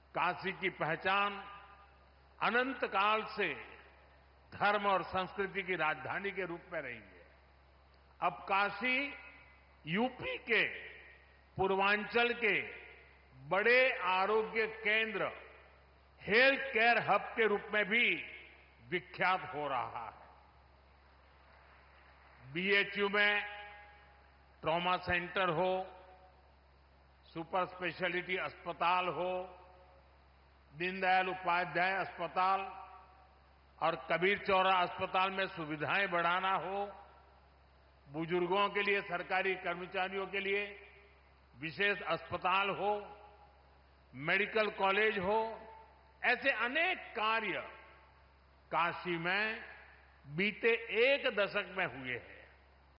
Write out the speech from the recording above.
काशी की पहचान अनंत काल से धर्म और संस्कृति की राजधानी के रूप में रही है। अब काशी यूपी के पूर्वांचल के बड़े आरोग्य केंद्र, हेल्थ केयर हब के रूप में भी विख्यात हो रहा है। बीएचयू में ट्रॉमा सेंटर हो, सुपर स्पेशलिटी अस्पताल हो, दीनदयाल उपाध्याय अस्पताल और कबीर चौरा अस्पताल में सुविधाएं बढ़ाना हो, बुजुर्गों के लिए, सरकारी कर्मचारियों के लिए विशेष अस्पताल हो, मेडिकल कॉलेज हो, ऐसे अनेक कार्य काशी में बीते एक दशक में हुए हैं।